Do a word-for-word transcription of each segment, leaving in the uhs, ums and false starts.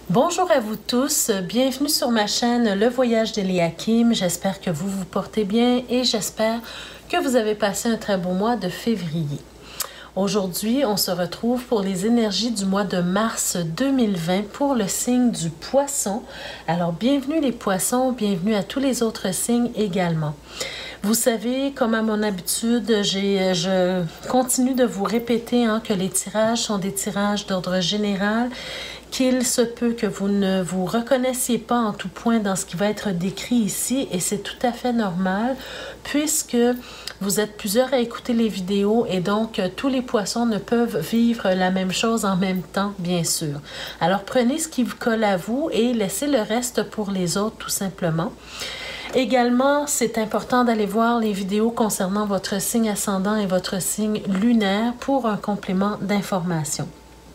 Bonjour à vous tous, bienvenue sur ma chaîne Le Voyage d'Eliakim. J'espère que vous vous portez bien et j'espère que vous avez passé un très beau mois de février. Aujourd'hui, on se retrouve pour les énergies du mois de mars deux mille vingt pour le signe du Poisson. Alors, bienvenue les Poissons, bienvenue à tous les autres signes également. Vous savez, comme à mon habitude, j'ai, je continue de vous répéter hein, que les tirages sont des tirages d'ordre général, qu'il se peut que vous ne vous reconnaissiez pas en tout point dans ce qui va être décrit ici et c'est tout à fait normal puisque vous êtes plusieurs à écouter les vidéos et donc tous les poissons ne peuvent vivre la même chose en même temps, bien sûr. Alors prenez ce qui vous colle à vous et laissez le reste pour les autres tout simplement. Également, c'est important d'aller voir les vidéos concernant votre signe ascendant et votre signe lunaire pour un complément d'information.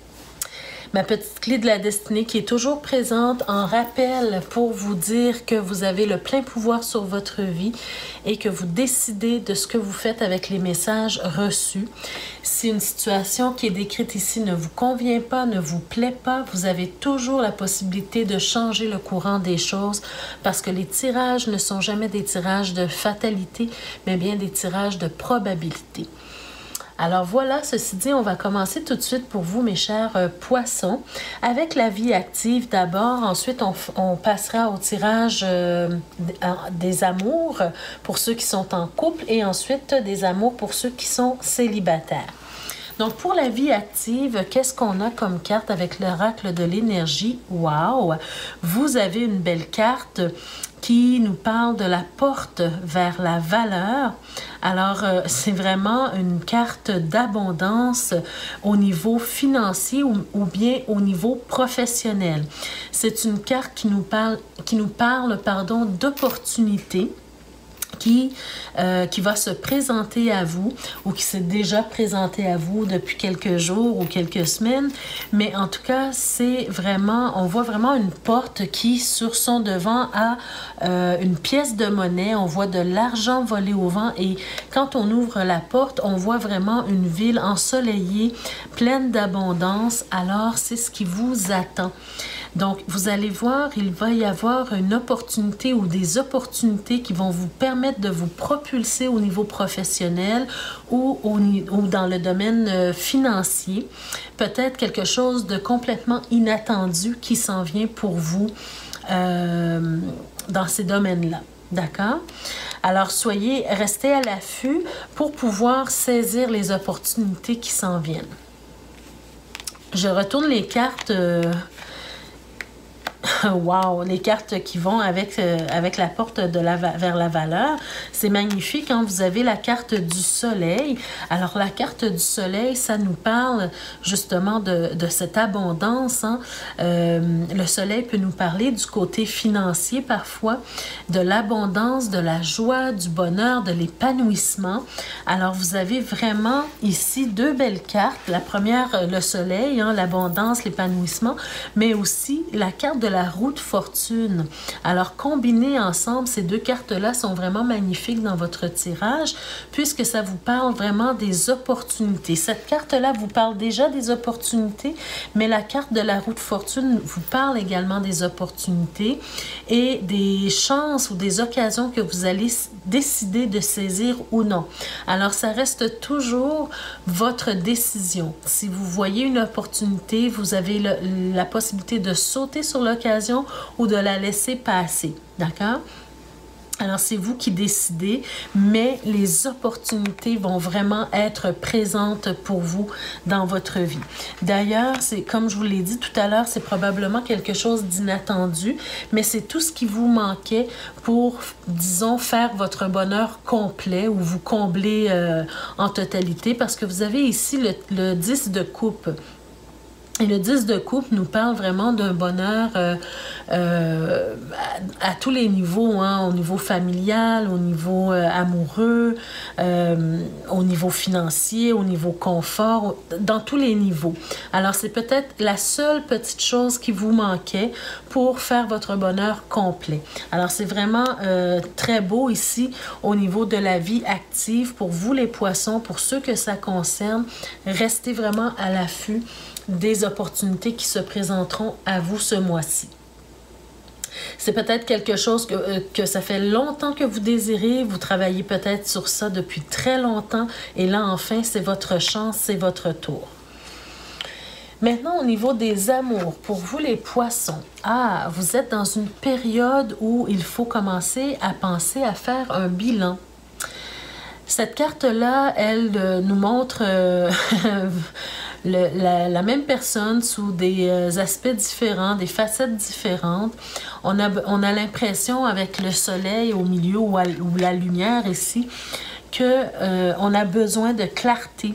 Ma petite clé de la destinée qui est toujours présente en rappel pour vous dire que vous avez le plein pouvoir sur votre vie et que vous décidez de ce que vous faites avec les messages reçus. Si une situation qui est décrite ici ne vous convient pas, ne vous plaît pas, vous avez toujours la possibilité de changer le courant des choses parce que les tirages ne sont jamais des tirages de fatalité, mais bien des tirages de probabilité. Alors voilà, ceci dit, on va commencer tout de suite pour vous, mes chers euh, poissons, avec la vie active d'abord. Ensuite, on, on passera au tirage euh, des amours pour ceux qui sont en couple et ensuite des amours pour ceux qui sont célibataires. Donc, pour la vie active, qu'est-ce qu'on a comme carte avec l'oracle de l'énergie? Wow! Vous avez une belle carte qui nous parle de la porte vers la valeur. Alors, euh, c'est vraiment une carte d'abondance au niveau financier ou, ou bien au niveau professionnel. C'est une carte qui nous parle, qui nous parle, pardon, d'opportunités. Qui, euh, qui va se présenter à vous ou qui s'est déjà présenté à vous depuis quelques jours ou quelques semaines. Mais en tout cas, c'est vraiment, on voit vraiment une porte qui, sur son devant, a euh, une pièce de monnaie. On voit de l'argent volé au vent et quand on ouvre la porte, on voit vraiment une ville ensoleillée, pleine d'abondance. Alors, c'est ce qui vous attend. Donc, vous allez voir, il va y avoir une opportunité ou des opportunités qui vont vous permettre de vous propulser au niveau professionnel ou, au, ou dans le domaine financier. Peut-être quelque chose de complètement inattendu qui s'en vient pour vous euh, dans ces domaines-là. D'accord? Alors, soyez, restez à l'affût pour pouvoir saisir les opportunités qui s'en viennent. Je retourne les cartes... Euh, Wow, les cartes qui vont avec, euh, avec la porte de la, vers la valeur, c'est magnifique. Hein? Vous avez la carte du soleil. Alors, la carte du soleil, ça nous parle justement de, de cette abondance. Hein? Euh, le soleil peut nous parler du côté financier parfois, de l'abondance, de la joie, du bonheur, de l'épanouissement. Alors, vous avez vraiment ici deux belles cartes. La première, le soleil, hein, l'abondance, l'épanouissement, mais aussi la carte de la roue de fortune. Alors, combinés ensemble, ces deux cartes-là sont vraiment magnifiques dans votre tirage puisque ça vous parle vraiment des opportunités. Cette carte-là vous parle déjà des opportunités, mais la carte de la roue de fortune vous parle également des opportunités et des chances ou des occasions que vous allez décider de saisir ou non. Alors, ça reste toujours votre décision. Si vous voyez une opportunité, vous avez le, la possibilité de sauter sur l'occasion ou de la laisser passer. D'accord? Alors, c'est vous qui décidez, mais les opportunités vont vraiment être présentes pour vous dans votre vie. D'ailleurs, c'est comme je vous l'ai dit tout à l'heure, c'est probablement quelque chose d'inattendu, mais c'est tout ce qui vous manquait pour, disons, faire votre bonheur complet ou vous combler euh, en totalité, parce que vous avez ici le, le dix de coupe. Et le dix de coupe nous parle vraiment d'un bonheur euh, euh, à, à tous les niveaux, hein, au niveau familial, au niveau euh, amoureux, euh, au niveau financier, au niveau confort, dans tous les niveaux. Alors, c'est peut-être la seule petite chose qui vous manquait pour faire votre bonheur complet. Alors, c'est vraiment euh, très beau ici au niveau de la vie active pour vous les poissons, pour ceux que ça concerne. Restez vraiment à l'affût des opportunités qui se présenteront à vous ce mois-ci. C'est peut-être quelque chose que, euh, que ça fait longtemps que vous désirez, vous travaillez peut-être sur ça depuis très longtemps, et là, enfin, c'est votre chance, c'est votre tour. Maintenant, au niveau des amours, pour vous les poissons, ah, vous êtes dans une période où il faut commencer à penser à faire un bilan. Cette carte-là, elle euh, nous montre euh, le, la, la même personne sous des euh, aspects différents, des facettes différentes. On a, on a l'impression, avec le soleil au milieu ou, à, ou la lumière ici, qu'on euh, a besoin de clarté.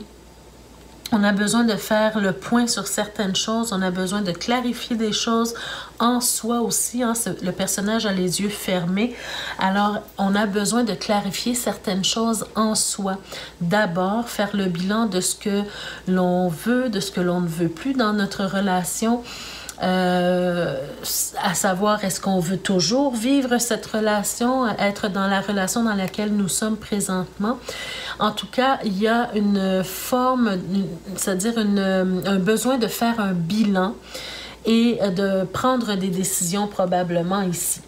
On a besoin de faire le point sur certaines choses, on a besoin de clarifier des choses en soi aussi. Hein. Le personnage a les yeux fermés, alors on a besoin de clarifier certaines choses en soi. D'abord, faire le bilan de ce que l'on veut, de ce que l'on ne veut plus dans notre relation. Euh, à savoir, est-ce qu'on veut toujours vivre cette relation, être dans la relation dans laquelle nous sommes présentement. En tout cas, il y a une forme, c'est-à-dire une, un besoin de faire un bilan et de prendre des décisions probablement ici.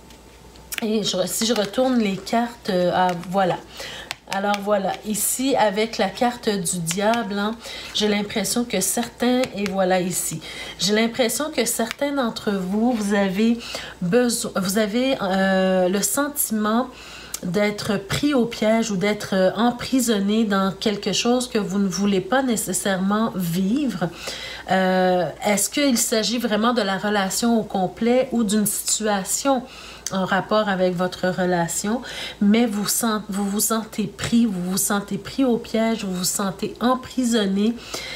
Et je, si je retourne les cartes, ah, voilà. Alors voilà, ici avec la carte du diable, hein, j'ai l'impression que certains, et voilà ici, j'ai l'impression que certains d'entre vous, vous avez besoin, vous avez euh, le sentiment d'être pris au piège ou d'être emprisonné dans quelque chose que vous ne voulez pas nécessairement vivre. Euh, est-ce qu'il s'agit vraiment de la relation au complet ou d'une situation en rapport avec votre relation, mais vous, sent, vous vous sentez pris, vous vous sentez pris au piège, vous vous sentez emprisonné,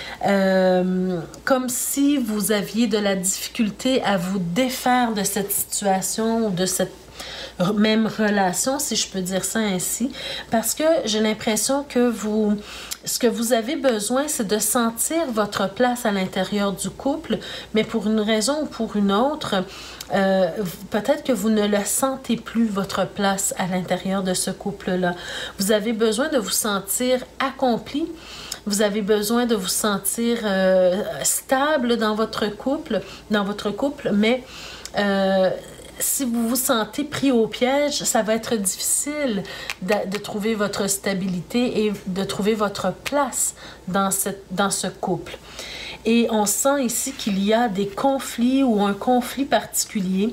euh, comme si vous aviez de la difficulté à vous défaire de cette situation ou de cette même relation, si je peux dire ça ainsi, parce que j'ai l'impression que vous, ce que vous avez besoin, c'est de sentir votre place à l'intérieur du couple, mais pour une raison ou pour une autre, euh, peut-être que vous ne le sentez plus, votre place à l'intérieur de ce couple-là. Vous avez besoin de vous sentir accompli. Vous avez besoin de vous sentir euh, stable dans votre couple, dans votre couple, mais euh, si vous vous sentez pris au piège, ça va être difficile de, de trouver votre stabilité et de trouver votre place dans, cette, dans ce couple. Et on sent ici qu'il y a des conflits ou un conflit particulier.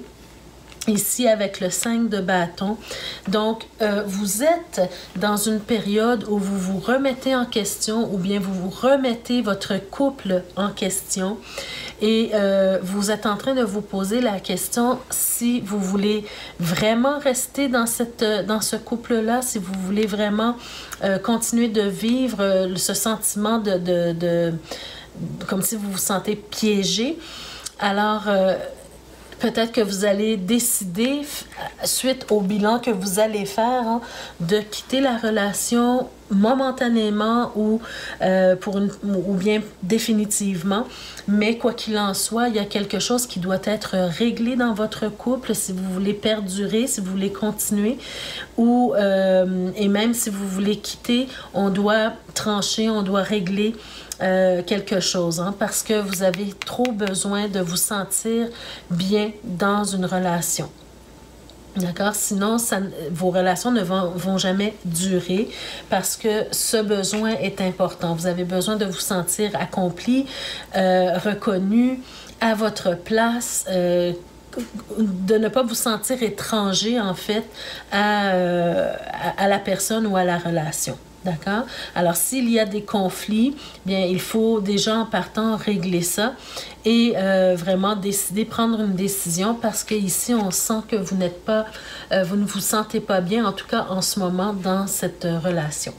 Ici, avec le cinq de bâton. Donc, euh, vous êtes dans une période où vous vous remettez en question ou bien vous vous remettez votre couple en question et euh, vous êtes en train de vous poser la question si vous voulez vraiment rester dans, cette, dans ce couple-là, si vous voulez vraiment euh, continuer de vivre euh, ce sentiment de, de, de, comme si vous vous sentez piégé. Alors, euh, peut-être que vous allez décider, suite au bilan que vous allez faire, hein, de quitter la relation momentanément ou, euh, pour une, ou bien définitivement. Mais quoi qu'il en soit, il y a quelque chose qui doit être réglé dans votre couple si vous voulez perdurer, si vous voulez continuer. Ou, euh, et même si vous voulez quitter, on doit trancher, on doit régler Euh, quelque chose, hein, parce que vous avez trop besoin de vous sentir bien dans une relation. D'accord? Sinon, ça, vos relations ne vont, vont jamais durer parce que ce besoin est important. Vous avez besoin de vous sentir accompli, euh, reconnu, à votre place, euh, de ne pas vous sentir étranger, en fait, à, euh, à, à la personne ou à la relation. D'accord? Alors, s'il y a des conflits, bien, il faut déjà en partant régler ça et euh, vraiment décider, prendre une décision parce qu'ici, on sent que vous n'êtes pas, euh, vous ne vous sentez pas bien, en tout cas en ce moment, dans cette euh, relation.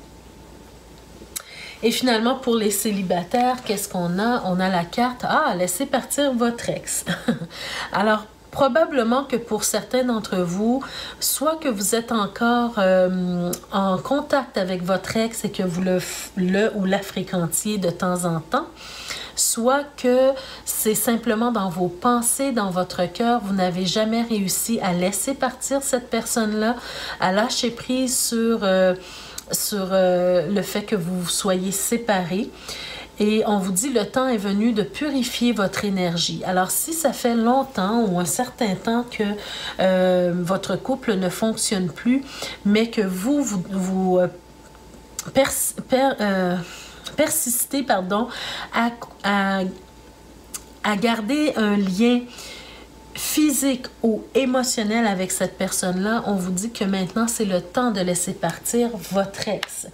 Et finalement, pour les célibataires, qu'est-ce qu'on a? On a la carte « Ah, laissez partir votre ex ». Alors, probablement que pour certains d'entre vous, soit que vous êtes encore euh, en contact avec votre ex et que vous le, le ou la fréquentiez de temps en temps, soit que c'est simplement dans vos pensées, dans votre cœur, vous n'avez jamais réussi à laisser partir cette personne-là, à lâcher prise sur, euh, sur euh, le fait que vous soyez séparés. Et on vous dit, le temps est venu de purifier votre énergie. Alors, si ça fait longtemps ou un certain temps que euh, votre couple ne fonctionne plus, mais que vous, vous, vous euh, pers, per, euh, persistez pardon, à, à, à garder un lien physique ou émotionnel avec cette personne-là, on vous dit que maintenant, c'est le temps de laisser partir votre ex.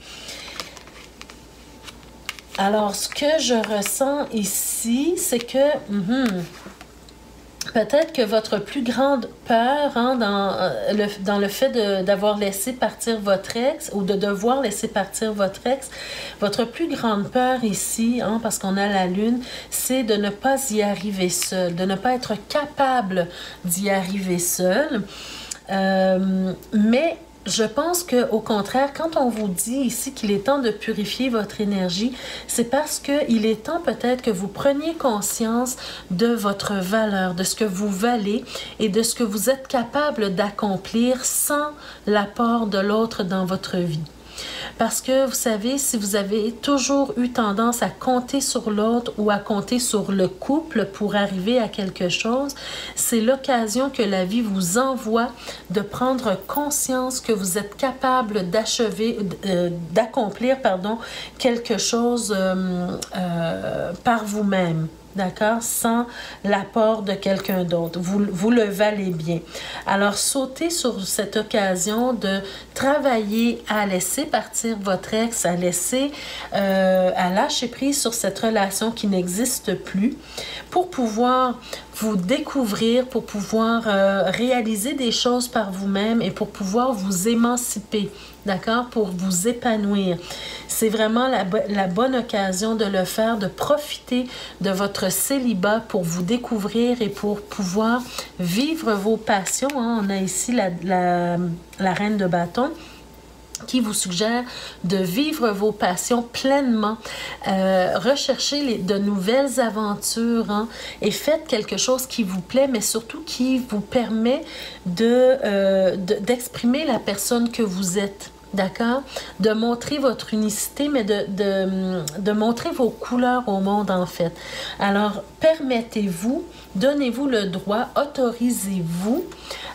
Alors, ce que je ressens ici, c'est que mm, peut-être que votre plus grande peur hein, dans, euh, le, dans le fait d'avoir laissé partir votre ex ou de devoir laisser partir votre ex, votre plus grande peur ici, hein, parce qu'on a la lune, c'est de ne pas y arriver seul, de ne pas être capable d'y arriver seul. Euh, mais je pense qu'au contraire, quand on vous dit ici qu'il est temps de purifier votre énergie, c'est parce qu'il est temps peut-être que vous preniez conscience de votre valeur, de ce que vous valez et de ce que vous êtes capable d'accomplir sans l'apport de l'autre dans votre vie. Parce que, vous savez, si vous avez toujours eu tendance à compter sur l'autre ou à compter sur le couple pour arriver à quelque chose, c'est l'occasion que la vie vous envoie de prendre conscience que vous êtes capable d'achever, euh, d'accomplir, pardon, quelque chose euh, euh, par vous-même. D'accord? Sans l'apport de quelqu'un d'autre. Vous, vous le valez bien. Alors, sautez sur cette occasion de travailler à laisser partir votre ex, à laisser, euh, à lâcher prise sur cette relation qui n'existe plus pour pouvoir vous découvrir, pour pouvoir euh, réaliser des choses par vous-même et pour pouvoir vous émanciper. D'accord? Pour vous épanouir. C'est vraiment la, la bonne occasion de le faire, de profiter de votre célibat pour vous découvrir et pour pouvoir vivre vos passions. Hein? On a ici la, la, la reine de bâton qui vous suggère de vivre vos passions pleinement, euh, recherchez les, de nouvelles aventures hein, et faites quelque chose qui vous plaît, mais surtout qui vous permet de, euh, de, d'exprimer la personne que vous êtes. D'accord? De montrer votre unicité, mais de, de, de montrer vos couleurs au monde, en fait. Alors, permettez-vous, donnez-vous le droit, autorisez-vous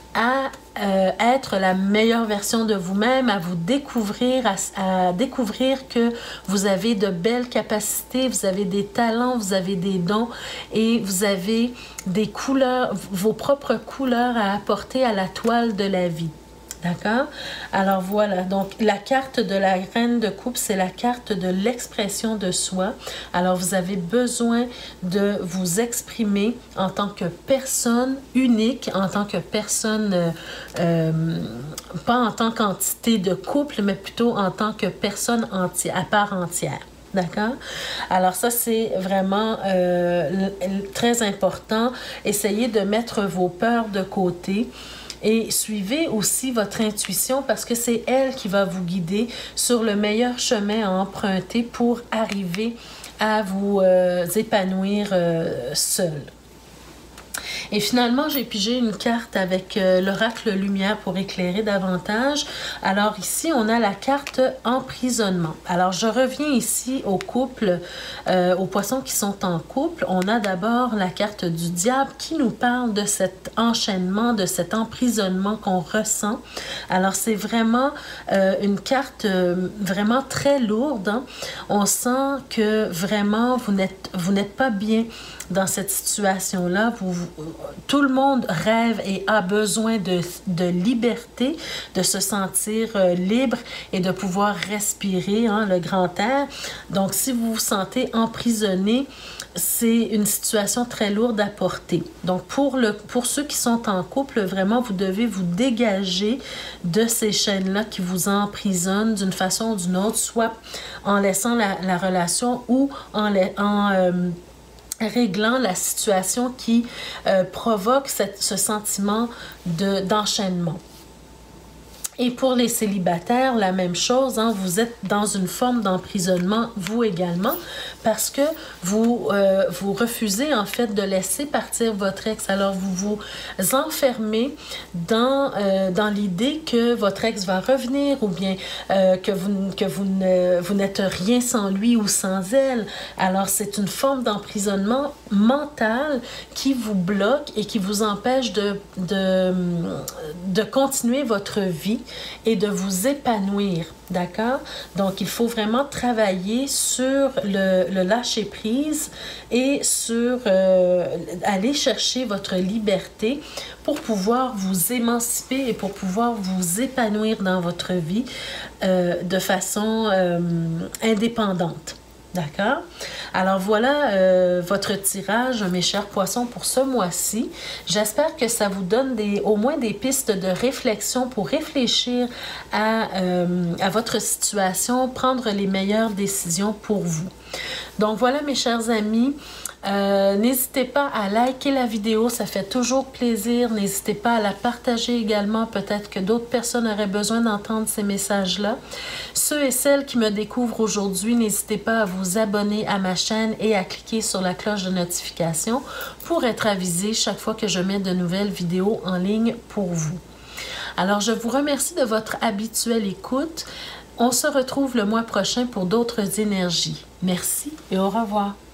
à euh, être la meilleure version de vous-même, à vous découvrir, à, à découvrir que vous avez de belles capacités, vous avez des talents, vous avez des dons et vous avez des couleurs, vos propres couleurs à apporter à la toile de la vie. D'accord? Alors voilà, donc la carte de la reine de coupe, c'est la carte de l'expression de soi. Alors vous avez besoin de vous exprimer en tant que personne unique, en tant que personne, euh, euh, pas en tant qu'entité de couple, mais plutôt en tant que personne entière, à part entière. D'accord? Alors ça, c'est vraiment euh, très important. Essayez de mettre vos peurs de côté. Et suivez aussi votre intuition parce que c'est elle qui va vous guider sur le meilleur chemin à emprunter pour arriver à vous euh, épanouir euh, seul. Et finalement, j'ai pigé une carte avec euh, l'oracle lumière pour éclairer davantage. Alors ici, on a la carte emprisonnement. Alors je reviens ici au couple, euh, aux poissons qui sont en couple. On a d'abord la carte du diable qui nous parle de cet enchaînement, de cet emprisonnement qu'on ressent. Alors c'est vraiment euh, une carte euh, vraiment très lourde. Hein? On sent que vraiment vous n'êtes vous n'êtes pas bien dans cette situation-là. Vous, vous, tout le monde rêve et a besoin de, de liberté, de se sentir euh, libre et de pouvoir respirer hein, le grand air. Donc, si vous vous sentez emprisonné, c'est une situation très lourde à porter. Donc, pour, le, pour ceux qui sont en couple, vraiment, vous devez vous dégager de ces chaînes-là qui vous emprisonnent d'une façon ou d'une autre, soit en laissant la, la relation ou en... en euh, réglant la situation qui euh, provoque cette, ce sentiment de, d'enchaînement. Et pour les célibataires, la même chose, hein, vous êtes dans une forme d'emprisonnement, vous également, parce que vous, euh, vous refusez en fait de laisser partir votre ex. Alors vous vous enfermez dans, euh, dans l'idée que votre ex va revenir ou bien euh, que, vous, que vous, ne, vous n'êtes rien sans lui ou sans elle. Alors c'est une forme d'emprisonnement mental qui vous bloque et qui vous empêche de, de, de continuer votre vie et de vous épanouir, d'accord? Donc, il faut vraiment travailler sur le, le lâcher-prise et sur euh, aller chercher votre liberté pour pouvoir vous émanciper et pour pouvoir vous épanouir dans votre vie euh, de façon euh, indépendante. D'accord? Alors voilà euh, votre tirage, mes chers poissons, pour ce mois-ci. J'espère que ça vous donne des, au moins des pistes de réflexion pour réfléchir à, euh, à votre situation, prendre les meilleures décisions pour vous. Donc voilà, mes chers amis. Euh, n'hésitez pas à liker la vidéo, ça fait toujours plaisir. N'hésitez pas à la partager également. Peut-être que d'autres personnes auraient besoin d'entendre ces messages-là. Ceux et celles qui me découvrent aujourd'hui, n'hésitez pas à vous abonner à ma chaîne et à cliquer sur la cloche de notification pour être avisé chaque fois que je mets de nouvelles vidéos en ligne pour vous. Alors, je vous remercie de votre habituelle écoute. On se retrouve le mois prochain pour d'autres énergies. Merci et au revoir.